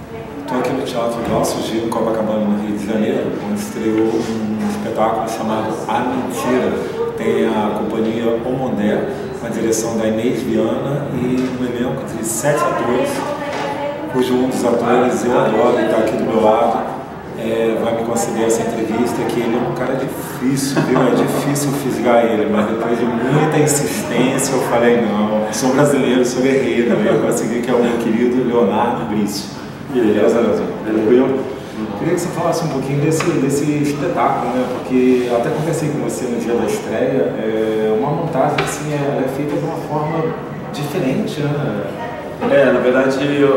Estou aqui no Teatro Glaucio Gil, em Copacabana, no Rio de Janeiro, onde estreou um espetáculo chamado A Mentira. Tem a companhia Omondé, com a direção da Inês Viana e um elenco de 7 atores, cujo um dos atores eu adoro e está aqui do meu lado. Vai me conceder essa entrevista, que ele é um cara difícil, viu? É difícil fisgar ele, mas depois de muita insistência eu falei, não, sou brasileiro, sou guerreiro, eu consegui, que é o meu querido Leonardo Brício. Beleza, Leozinho? Tranquilo? Queria que você falasse um pouquinho desse espetáculo, né? Porque eu até conversei com você no dia da estreia, uma montagem assim, ela é feita de uma forma diferente, né? Na verdade,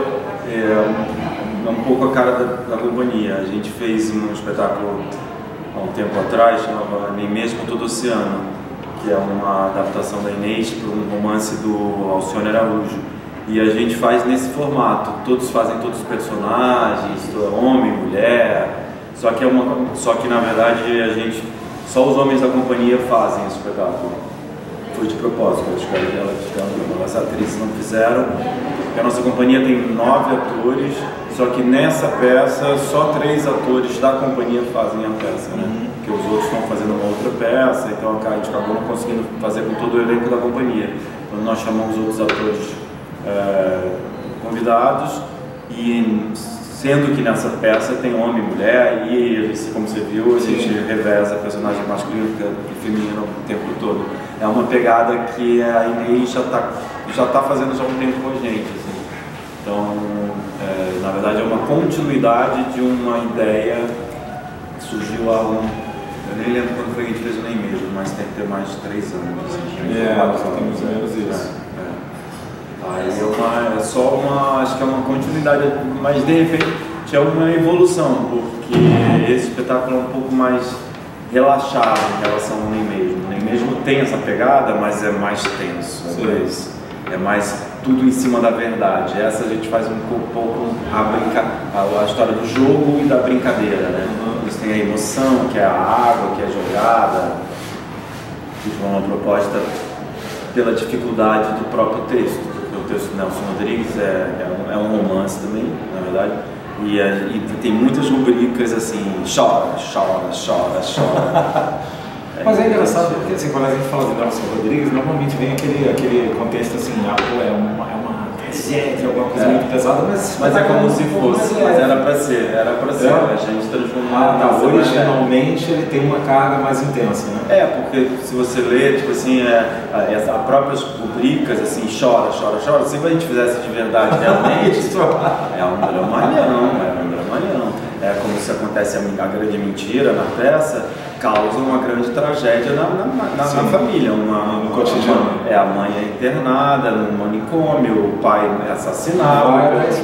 é um pouco a cara da companhia. A gente fez um espetáculo há um tempo atrás, chamava Nem Mesmo Todo Oceano, que é uma adaptação da Inês para um romance do Alcione Araújo. E a gente faz nesse formato, todos fazem todos os personagens, homem, mulher, só que na verdade só os homens da companhia fazem esse espetáculo. Foi de propósito, acho que as atrizes não fizeram. A nossa companhia tem 9 atores, só que nessa peça só 3 atores da companhia fazem a peça, né? Porque os outros estão fazendo uma outra peça, então a gente acabou não conseguindo fazer com todo o elenco da companhia. Quando nós chamamos outros atores convidados, e sendo que nessa peça tem homem e mulher, e como você viu, a gente reveza personagem masculino e feminino o tempo todo. É uma pegada que a Inês já tá fazendo já há um tempo com a gente, assim. Então, na verdade é uma continuidade de uma ideia que surgiu há eu nem lembro quando foi que a gente fez o Nem Mesmo, mas tem que ter mais de 3 anos. Assim, temos menos isso. Aí acho que é uma continuidade, mas de repente é uma evolução, porque esse espetáculo é um pouco mais relaxado em relação ao Nem Mesmo. O Nem Mesmo tem essa pegada, mas é mais tenso, é mais tudo em cima da verdade. Essa a gente faz um pouco a história do jogo e da brincadeira, né? Eles têm a emoção, que é a água, que é a jogada, que foi uma proposta pela dificuldade do próprio texto. O texto do Nelson Rodrigues é um romance também, na verdade, e tem muitas rubricas assim, chora. Mas é engraçado porque assim, quando a gente fala de Nelson Rodrigues, normalmente vem aquele contexto assim, é uma tragédia, alguma coisa muito pesada, mas é como se fosse, mas era pra ser, a gente transformar. Originalmente ele tem uma carga mais intensa, né? Porque se você ler, tipo assim, as próprias rubricas, assim, chora, se a gente fizesse de verdade realmente, é um dramalhão. É como se acontece a grande mentira na peça, causa uma grande tragédia na família, no cotidiano. A mãe é internada no manicômio, o pai é assassinado.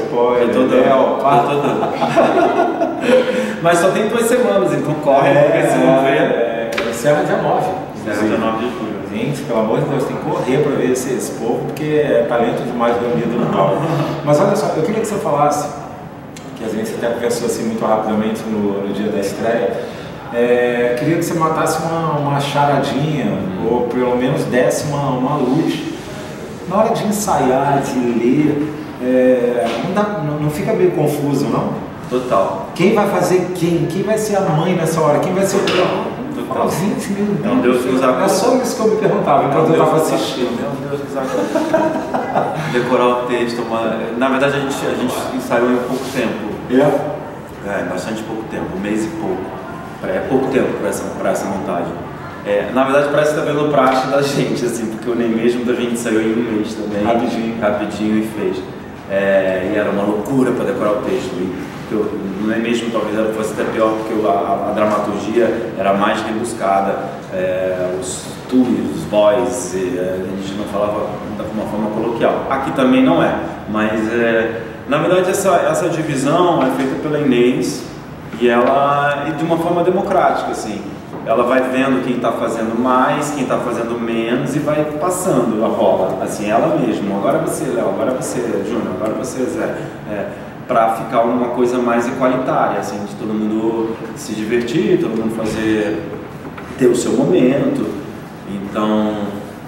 Mas só tem 2 semanas, então corre, porque se não ver. Serra dia 9. Serra dia 9 de julho. Gente, pelo amor de Deus, tem que correr para ver esse povo, porque é talento demais reunido no palco. Mas olha só, eu queria que você falasse, que a gente até conversou assim muito rapidamente no dia da estreia, queria que você matasse uma charadinha, ou pelo menos desse uma luz. Na hora de ensaiar, de ler, não fica meio confuso, não? Total. Quem vai fazer quem? Quem vai ser a mãe nessa hora? Quem vai ser o pior? Total. Gente, meu Deus. É um Deus que nos acuda. É só isso que eu me perguntava enquanto eu estava assistindo. Meu Deus, que saco. Decorar o texto. Na verdade, a gente ensaiou em pouco tempo. Bastante pouco tempo, 1 mês e pouco. É pouco tempo para essa montagem. Na verdade, parece que está vendo praxe da gente, assim, porque o Nem Mesmo da gente saiu em 1 mês também. Rapidinho e fez. E era uma loucura para decorar o texto. No Nem Mesmo talvez fosse até pior, porque a dramaturgia era mais rebuscada, os tu's, os boys, a gente não falava de uma forma coloquial. Aqui também não é, mas na verdade essa divisão é feita pela Inês e de uma forma democrática, assim. Ela vai vendo quem está fazendo mais, quem está fazendo menos e vai passando a bola, assim, ela mesma. Agora você, Léo, agora você, Júnior, agora você, Zé. Para ficar uma coisa mais igualitária, assim, de todo mundo se divertir, todo mundo ter o seu momento. Então,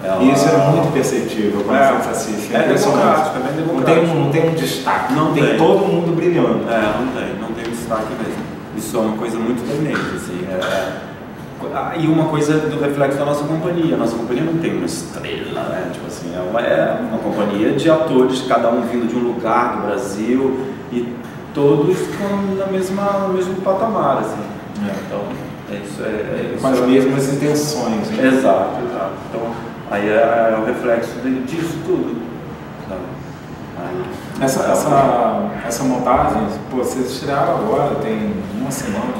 E isso é muito perceptível quando a gente assiste. É democrático, é bem democrático. Não tem um destaque, não tem todo mundo brilhando. Não tem um destaque mesmo. Isso é uma coisa muito da Inês, assim. E uma coisa do reflexo da nossa companhia. A nossa companhia não tem uma estrela, né? Tipo assim, é uma companhia de atores, cada um vindo de um lugar do Brasil e todos no mesmo patamar, assim. Então, com as mesmas intenções. Né? Exato. Então, aí é o reflexo disso tudo. Essa montagem, pô, vocês estrearam agora, tem uma semana.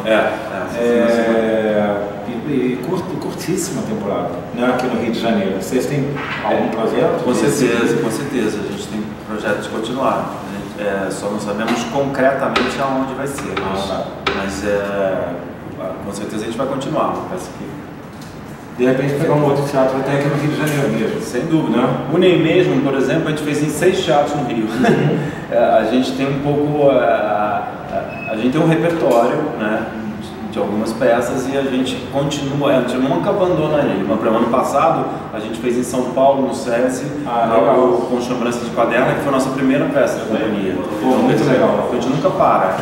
E curtíssima temporada, né, aqui no Rio de Janeiro. Vocês têm algum projeto? Com certeza. A gente tem projeto de continuar. Só não sabemos concretamente aonde vai ser. Mas com certeza a gente vai continuar. Parece que de repente pegar um outro teatro até aqui no Rio de Janeiro mesmo. Sem dúvida. O NEM mesmo, por exemplo, a gente fez em 6 teatros no Rio. A gente tem um pouco... a gente tem um repertório, né, de algumas peças e a gente continua, a gente nunca abandona ele. Mas para o ano passado, a gente fez em São Paulo, no SESI, com Chambrança de Quaderna, que foi a nossa primeira peça da companhia. Muito legal. A gente nunca para.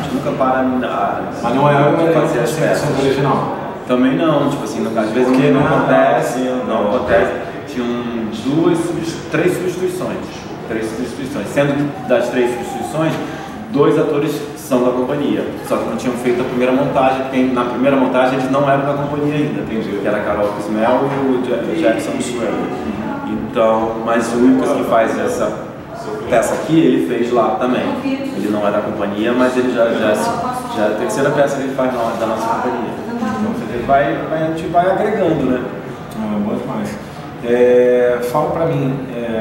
Mas não é fazer as peças original. Também não, tipo assim, às vezes que não acontece. Tinham 3 substituições. Sendo que das 3 substituições, 2 atores são da companhia, só que não tinham feito a primeira montagem, porque na primeira montagem eles não eram da companhia ainda, que era a Carol Kismel e o Jackson Schroeder. Então, mas o Lucas que faz essa peça aqui, ele fez lá também. Ele não é da companhia, mas ele já é a terceira peça que ele faz da nossa companhia. Então a gente vai agregando, né? Bom demais. Fala pra mim,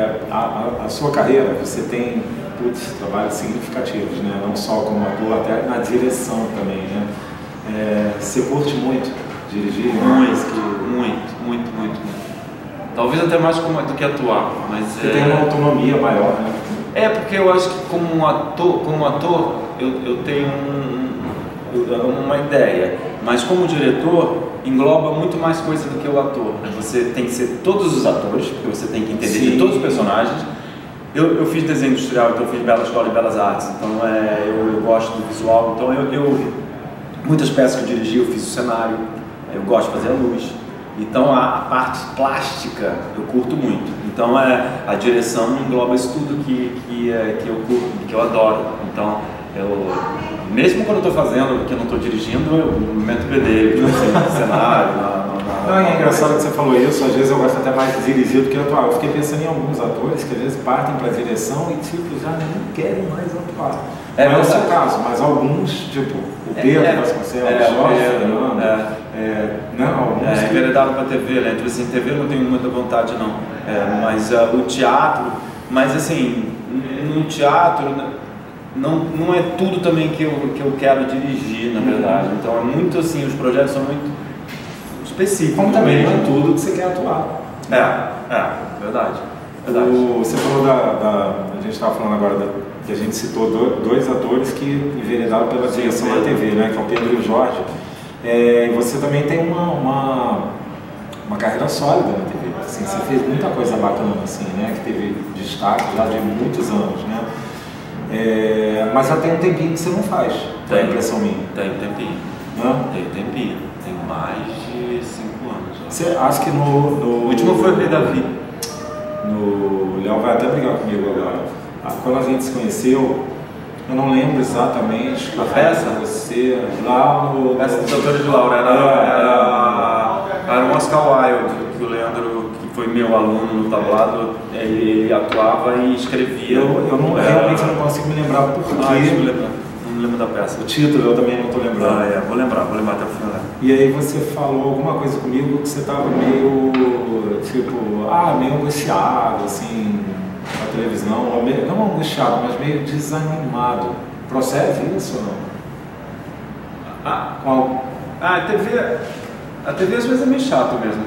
a sua carreira, você tem trabalhos significativos, né? Não só como ator, até na direção também, né? Você curte muito dirigir? Muito. Talvez até mais do que atuar, mas você tem uma autonomia maior, né? Porque eu acho que como ator eu tenho uma ideia, mas como diretor engloba muito mais coisa do que o ator. Você tem que ser todos os atores, porque você tem que entender de todos os personagens. Eu fiz desenho industrial, então eu fiz Bela Escola e Belas Artes, então eu gosto do visual, então muitas peças que eu dirigi, eu fiz o cenário, eu gosto de fazer a luz, então a parte plástica eu curto muito, então a direção engloba isso tudo que eu curto, que eu adoro, então mesmo quando eu estou fazendo, que eu não estou dirigindo, eu meto o bedelho, no cenário, é engraçado que você falou isso, às vezes eu gosto até mais de dirigir do que atuar. Eu fiquei pensando em alguns atores que às vezes partem para a direção e já nem querem mais atuar. Não é o seu caso, mas alguns, tipo o Pedro Vasconcelos, Jorge Fernando, é enveredado para a TV, né? Tipo assim, TV eu não tenho muita vontade não, mas o teatro, mas assim, no teatro não é tudo também que eu quero dirigir, na verdade, então é muito assim, os projetos são muito específico. Como também não é tudo que você quer atuar. Verdade. Você falou a gente estava falando agora que a gente citou dois atores que enveredaram pela direção da TV, né, que é o Pedro e o Jorge. E você também tem uma carreira sólida na TV. Assim, você fez muita coisa bacana, assim, né, que teve destaque já de muitos anos, né? Mas já tem um tempinho que você não faz. Tem impressão minha. Tem um tempinho. Tem um tempinho. Tem mais de 5 anos. Você acha que no... O último foi o Rei Davi. O Léo vai até brigar comigo agora. Quando a gente se conheceu, eu não lembro exatamente. A peça? Você lá no... Peça do Doutor de Laura. Era um Oscar Wilde, que o Leandro, que foi meu aluno no tablado, ele atuava e escrevia. Eu realmente não consigo me lembrar por quê. Não lembro da peça. O título eu também não estou lembrando. Vou lembrar até o final. E aí você falou alguma coisa comigo que você estava meio, meio angustiado, assim, na televisão, não angustiado, mas meio desanimado. Procede isso ou não? A TV às vezes é meio chato mesmo.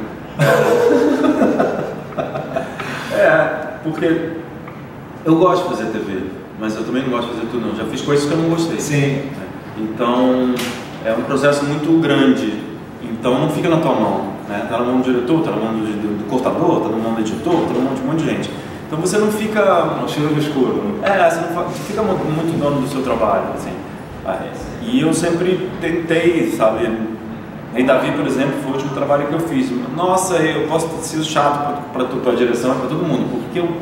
Porque eu gosto de fazer TV. Mas eu também não gosto de fazer tudo não, já fiz coisas que eu não gostei. Sim. Então, é um processo muito grande, então não fica na tua mão. né? Tá na mão do diretor, tá na mão do cortador, tá na mão do editor, tá na mão de um monte de gente. Então você não fica... Não tira do escuro. Você fica muito dono do seu trabalho, assim. E eu sempre tentei, sabe? Em Davi, por exemplo, foi o último trabalho que eu fiz. Nossa, eu posso ter sido chato para a direção e para todo mundo, porque eu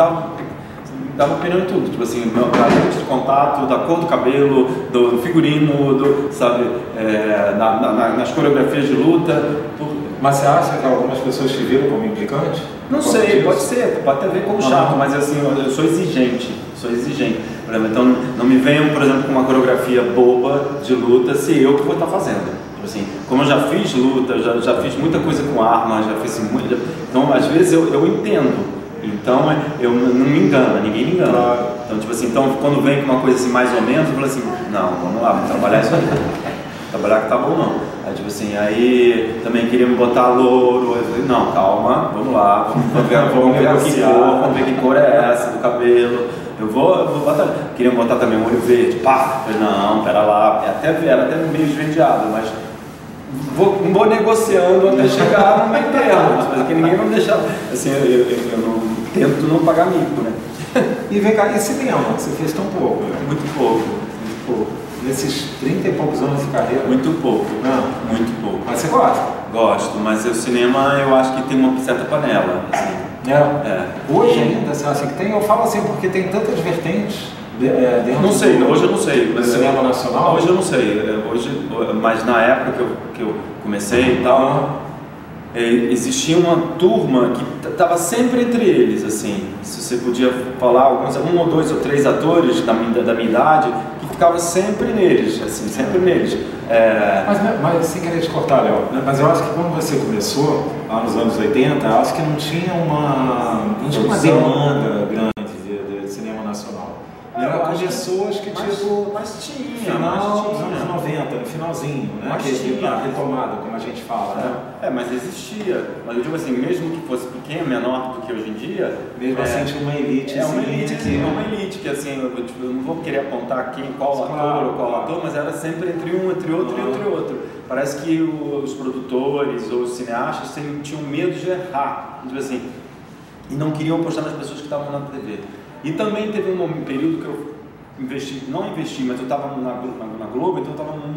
dava opinião em tudo, tipo assim, da lente de contato, da cor do cabelo, do figurino, sabe, nas coreografias de luta. Mas você acha que algumas pessoas te viram como implicante? Não sei, pode ser, pode até ver como chato, mas assim, eu sou exigente. Por exemplo, então não me venham, por exemplo, com uma coreografia boba de luta se eu que vou estar fazendo. Assim, como eu já fiz luta, já fiz muita coisa com armas, já fiz muito, então às vezes eu entendo, então eu não me engano, ninguém me engana. Claro. Então tipo assim, então quando vem com uma coisa assim mais ou menos, eu falo assim, não, vamos lá, vamos trabalhar isso aí, trabalhar que tá bom não. Aí tipo assim, aí também queria me botar louro, eu falei, não, calma, vamos lá, vamos ver que cor é essa do cabelo. Eu vou botar, queria botar também um olho verde, pá, eu falei, não, pera lá, era até meio esverdeado, mas vou negociando até chegar no meio termo, porque ninguém vai me deixar, assim, eu não, tento não pagar mico, né? E vem cá, e cinema, você fez tão pouco? Né? Muito pouco. Nesses 30 e poucos anos de carreira? Muito pouco. Não. Muito pouco. Mas você gosta? Gosto, mas o cinema eu acho que tem uma certa panela, assim. Hoje ainda, você acha que tem? Eu falo assim porque tem tantas vertentes dentro não sei, hoje eu não sei. Do cinema nacional? Hoje eu não sei, mas na época que eu comecei e tal, existia uma turma que estava sempre entre eles, assim, se você podia falar, um ou dois ou três atores da minha idade, que ficava sempre neles, assim, sempre neles. Mas sem querer te cortar, Léo, mas eu acho que quando você começou, lá nos anos 80, eu acho que não tinha uma demanda grande de cinema nacional. Era com pessoas que mas tinha, final dos anos 90, no finalzinho, né? Mas tinha retomada, como a gente fala, né? Mas existia. Mas eu digo assim, mesmo que fosse pequeno, menor do que hoje em dia, mesmo assim tinha uma elite. Uma elite que assim, eu não vou querer apontar qual ator ou qual ator, mas era sempre entre um, entre outro e entre outro. Parece que os produtores ou os cineastas tinham medo de errar, tipo assim, e não queriam apostar nas pessoas que estavam na TV. E também teve um período que eu não investi, mas eu estava na Globo, então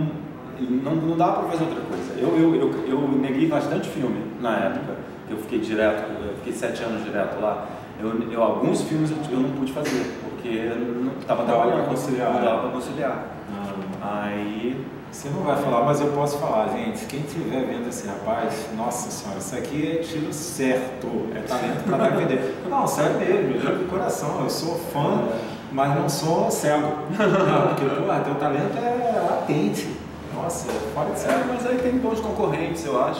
não dava para fazer outra coisa. Eu neguei bastante filme na época, eu fiquei 7 anos direto lá. Alguns filmes eu não pude fazer, porque não estava trabalhando, não dava para conciliar. Aí... Você não vai falar, mas eu posso falar, gente. Quem estiver vendo esse rapaz, nossa senhora, isso aqui é tiro certo, é talento para dar e vender. Não, sério mesmo, eu digo de coração, eu sou fã, mas não sou cego. Não, porque teu talento é latente. Nossa, fora de sério. Mas aí tem bons concorrentes, eu acho.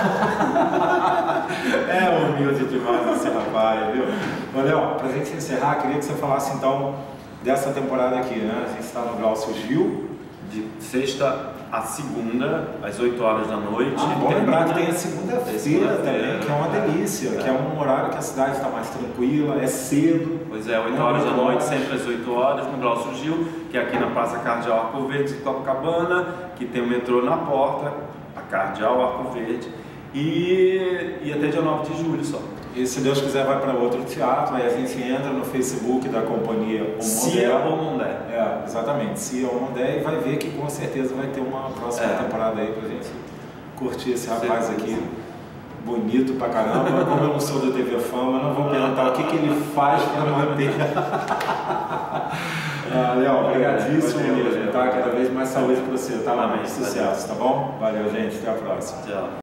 Humilde demais esse rapaz, viu? Léo, pra gente encerrar, queria que você falasse então dessa temporada aqui, né? A gente está no Glaucio Gil. De sexta a segunda, às 8 horas da noite. Bom lembrar que tem a segunda-feira também, que é uma delícia, que é um horário que a cidade está mais tranquila, é cedo. Pois é, 8 horas da noite, sempre às 8 horas, no Glaucio Gil, que é aqui na Praça Cardeal Arco Verde, de Copacabana, que tem o metrô na porta, a Cardeal Arco Verde, e até dia 9 de julho só. E se Deus quiser vai para outro teatro, aí a gente entra no Facebook da companhia Omondé. Exatamente, Cia Omondé, e vai ver que com certeza vai ter uma próxima temporada aí pra gente curtir esse rapaz aqui, bonito pra caramba. Como eu não sou do TV Fama, eu não vou perguntar o que ele faz para manter. Léo, obrigadíssimo mesmo, tá? Cada vez mais saúde pra você, tá? Mais sucesso, tá bom? Valeu, gente, até a próxima. Tchau.